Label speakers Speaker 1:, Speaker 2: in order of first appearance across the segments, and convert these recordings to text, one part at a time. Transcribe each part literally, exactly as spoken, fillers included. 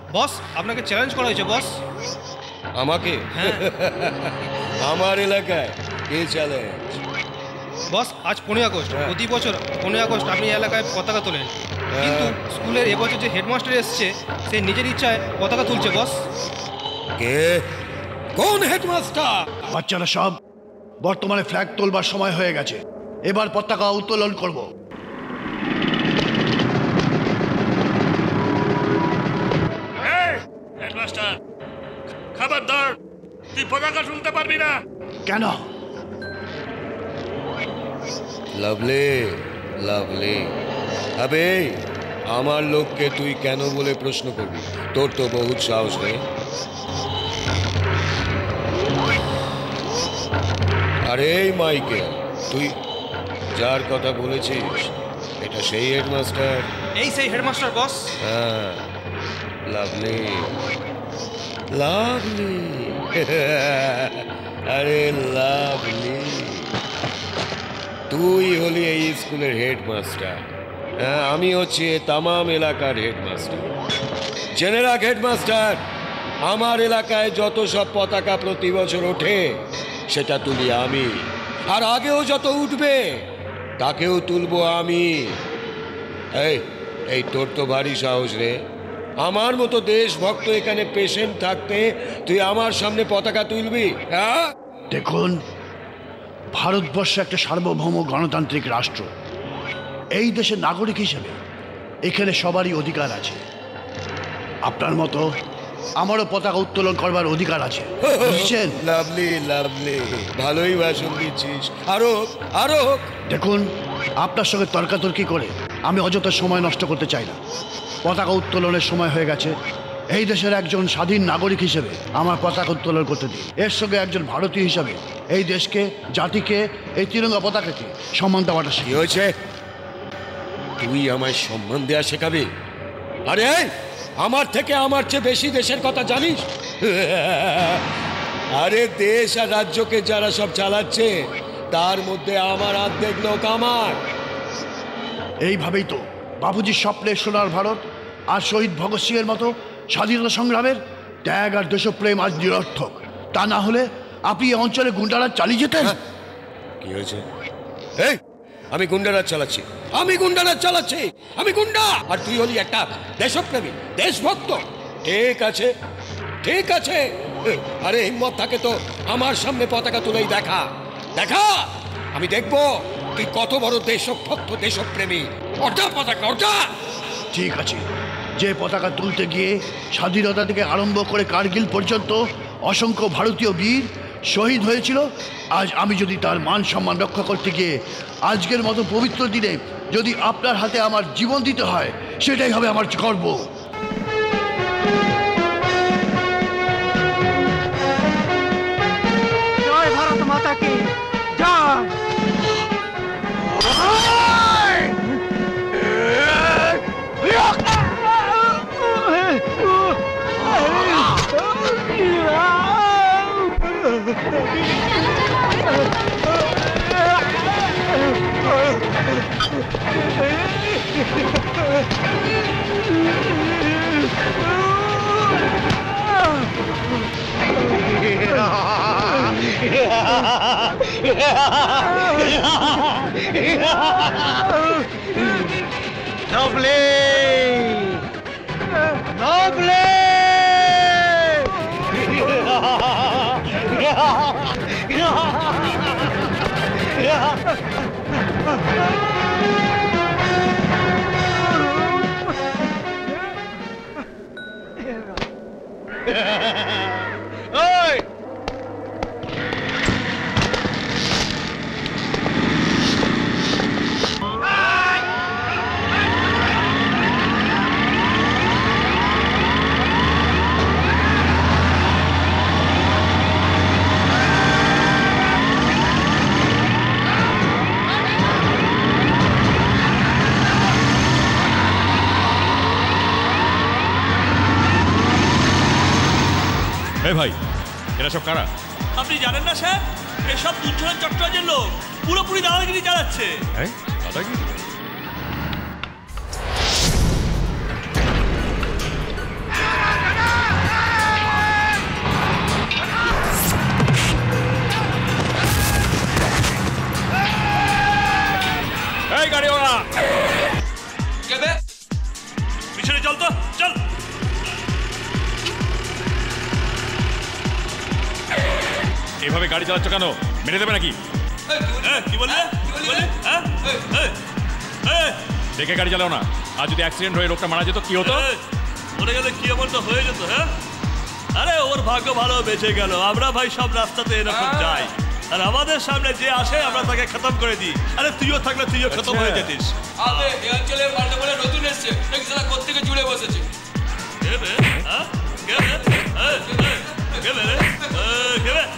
Speaker 1: বস আপনাকে চ্যালেঞ্জ করা হয়েছে বস।
Speaker 2: আমাকে?
Speaker 1: হ্যাঁ।
Speaker 2: আমার এলাকায় কে চ্যালেঞ্জ?
Speaker 1: বস আজ পনেরোই আগস্ট, প্রতি বছর পনেরোই আগস্ট আপনি এলাকায় পতাকা তোলেন, কিন্তু স্কুলের এবছর যে হেডমাস্টার এসছে সে নিজের ইচ্ছায় পতাকা তুলছে বস।
Speaker 2: কে? কোন হেডমাস্টার?
Speaker 3: বাচ্চারা সব, বর্তমানে ফ্ল্যাগ তোলবার সময় হয়ে গেছে, এবার পতাকা উত্তোলন করব।
Speaker 4: হেডমাস্টার খবরদার, তুই পতাকা শুনতে পারবি না।
Speaker 3: কেন?
Speaker 2: লাভলি লাভলি, আবে আমার লোককে তুই কেন বলে প্রশ্ন করবি? তোর তো বহুত সাহস নেই। আরে মাইকে, তুই যার কথা বলেছিস এটা সেই হেডমাস্টার?
Speaker 1: এই সেই হেডমাস্টার বস।
Speaker 2: হ্যাঁ, লাভলি লাভলি, আরে লাভলি, তুই হলি এই স্কুলের হেডমাস্টার। হ্যাঁ, আমি হচ্ছি তামাম এলাকার হেডমাস্টার। জেনে রাখ হেডমাস্টার, আমার এলাকায় যত সব পতাকা প্রতি বছর ওঠে সেটা তুলি আমি, আর আগেও যত উঠবে তাকেও তুলবো আমি। এই এই তোর তো ভারী সাহস রে, আমার মতো দেশভক্ত এখানে পেশেন্ট থাকতে তুই আমার সামনে পতাকা তুলবি? হ্যাঁ,
Speaker 3: দেখুন, ভারতবর্ষ একটা সার্বভৌম গণতান্ত্রিক রাষ্ট্র। এই দেশের নাগরিক হিসেবে এখানে সবারই অধিকার আছে। আপনার মতো আমারও পতাকা উত্তোলন করবার অধিকার আছে, বুঝছেন?
Speaker 2: লাভলি লাভলি, ভালোই ভাষণ দিচ্ছিস, আরো আরো।
Speaker 3: দেখুন, আপনার সঙ্গে তর্কাতর্কি করে আমি অযথা সময় নষ্ট করতে চাই না। পতাকা উত্তোলনের সময় হয়ে গেছে। এই দেশের একজন স্বাধীন নাগরিক হিসেবে আমার পতাকা উত্তোলন করতে দিন। এর সঙ্গে একজন ভারতীয় হিসাবে এই দেশকে, জাতিকে, এই তিরঙ্গা পতাকাকে সম্মান দেওয়াটা
Speaker 2: কি হয়েছে? তুই আমায় সম্মান দেওয়া শেখাবি? আরে আমার থেকে আমার চেয়ে বেশি দেশের কথা জানিস? আরে দেশ আর রাজ্যকে যারা সব চালাচ্ছে তার মধ্যে আমার অর্ধেক লোক আমার।
Speaker 3: এইভাবেই তো বাবুজির স্বপ্নের সোনার ভারত আর শহীদ ভগৎ সিং এর মতো স্বাধীনতা সংগ্রামের ত্যাগ আর দেশপ্রেম আজ নিরর্থক। তা না হলে আপনি এই অঞ্চলে গুন্ডারাজ চালিয়ে যেতেন।
Speaker 2: কি হয়েছে? এই আমি গুন্ডারাজ চালাচ্ছি? আমি গুন্ডারাজ চালাচ্ছি? আমি গুন্ডা? আর তুই হলি একটা দেশপ্রেমী, দেশভক্ত। ঠিক আছে ঠিক আছে, আরে হিম্মত থাকে তো আমার সামনে পতাকা তুলেই দেখা দেখা আমি দেখবো তুই কত বড় দেশভক্ত, দেশপ্রেমী। ওটা পতাকা, ওটা।
Speaker 3: ঠিক আছে, যে পতাকা তুলতে গিয়ে স্বাধীনতা থেকে আরম্ভ করে কার্গিল পর্যন্ত অসংখ্য ভারতীয় বীর শহীদ হয়েছিল, আজ আমি যদি তার মান সম্মান রক্ষা করতে গিয়ে আজকের মতো পবিত্র দিনে যদি আপনার হাতে আমার জীবন দিতে হয়, সেটাই হবে আমার গর্ব।
Speaker 5: জয় ভারত মাতা কি জয়। Noble! Noble! Oi!
Speaker 6: ভাই, এরা সব কারা?
Speaker 7: আপনি জানেন না স্যার, এসব দুর্যোধন চট্টোপাধ্যায়ের লোক পুরোপুরি দাদাগিরি চালাচ্ছে।
Speaker 6: হ্যাঁ, দাদাগিরি? এভাবে গাড়ি চালাচ্ছ কেন? মেরে দেবে নাকি?
Speaker 7: কি বললে?
Speaker 6: দেখে গাড়ি চালাও না। আর যদি অ্যাক্সিডেন্ট হয়ে লোকটা মারা যেত কি হতো?
Speaker 7: মরে গেলে কি এমন তো হয়ে যেত। হ্যাঁ, আরে ওর ভাগ্য ভালো বেঁচে গেল। আমরা ভাই সব রাস্তাতে এরকম যাই, আর আমাদের সামনে যে আসে আমরা তাকে খতম করে দিই। আরে তুইও থাকলে তুইও খতম হয়ে যেতিস।
Speaker 8: আবে এই অঞ্চলে পাল্টা বলে নতুন এসেছে, নাকি সারা কোত্থেকে জুড়ে বসেছে।
Speaker 7: কে রে? হ্যাঁ কে রে? কে রে? কে রে?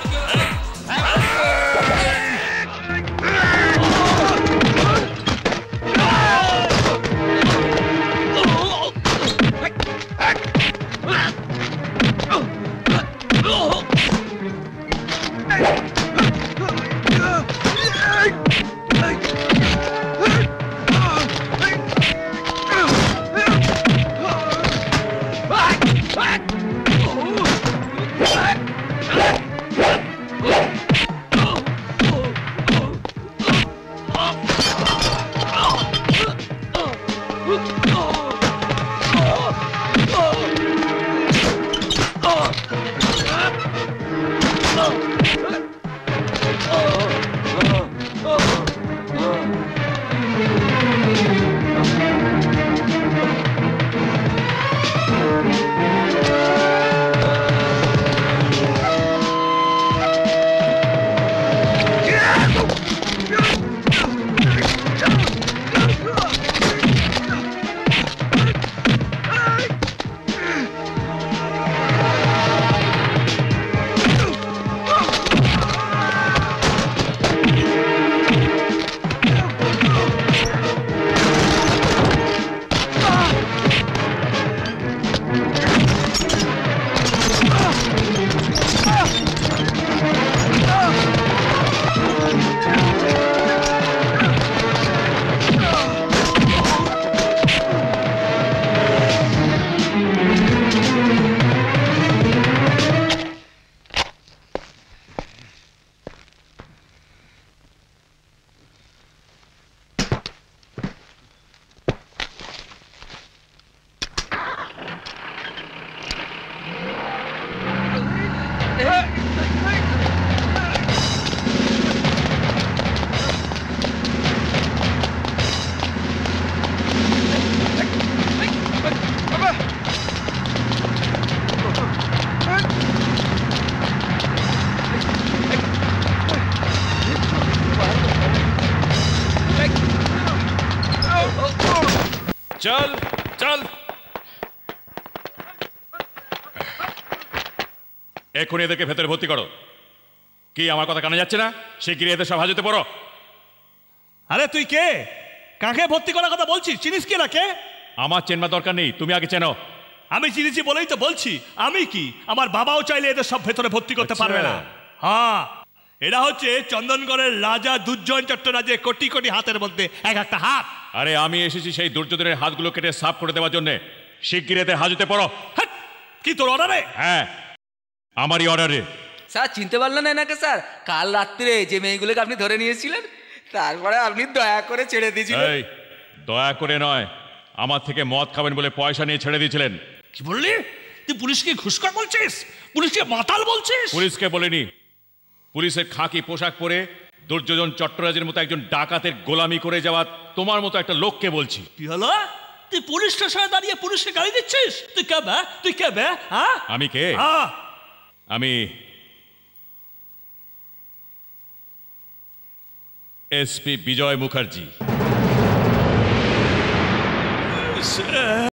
Speaker 6: চল চল, এক্ষুনি এদেরকে ভেতরে ভর্তি করো। কি আমার কথা কানে যাচ্ছে না? শিগগিরই এদের সব হাজতে পড়ো।
Speaker 7: আরে তুই কে? কাকে ভর্তি করার কথা বলছিস? চিনিস কি না কে?
Speaker 6: আমার চেনবার দরকার নেই, তুমি আগে চেনো।
Speaker 7: আমি চিনিছি বলেই তো বলছি। আমি কি, আমার বাবাও চাইলে এদের সব ভেতরে ভর্তি করতে পারবে না। হ্যাঁ, এরা হচ্ছে চন্দনগড়ের রাজা দুর্যোধন চট্টরাজের কোটি কোটি হাতের মধ্যে এক একটা হাত।
Speaker 6: আরে আমি এসেছি সেই দুর্যোধনের হাতগুলো কেটে সাফ করে দেওয়ার জন্য। শিগগিরই এদের হাজতে পড়ো।
Speaker 7: কি তোর অর্ডারে?
Speaker 6: হ্যাঁ, আমারই অর্ডারে।
Speaker 8: স্যার চিনতে পারলেন না এনাকে স্যার? কাল রাত্রে যে মেয়েগুলোকে আপনি ধরে নিয়েছিলেন, তারপরে আপনি দয়া করে ছেড়ে দিয়েছিলেন।
Speaker 6: এই দয়া করে নয়, আমার থেকে মদ খাবেন বলে পয়সা নিয়ে ছেড়ে দিয়েছিলেন।
Speaker 7: কি বললি? তুই পুলিশকে ঘুষখোর বলছিস? পুলিশকে মাতাল বলছিস?
Speaker 6: পুলিশকে বলিনি, পুলিশের খাকি পোশাক পরে দুর্যোধন চট্টরাজের মতো একজন ডাকাতের গোলামি করে যাওয়া তোমার মতো একটা লোককে বলছি।
Speaker 7: কি হলো? তুই পুলিশ স্টেশনে দাঁড়িয়ে পুলিশকে গালি দিচ্ছিস? তুই কে বে? তুই কে বে? হ্যাঁ,
Speaker 6: আমি কে? আমি এসপি বিজয় মুখার্জি।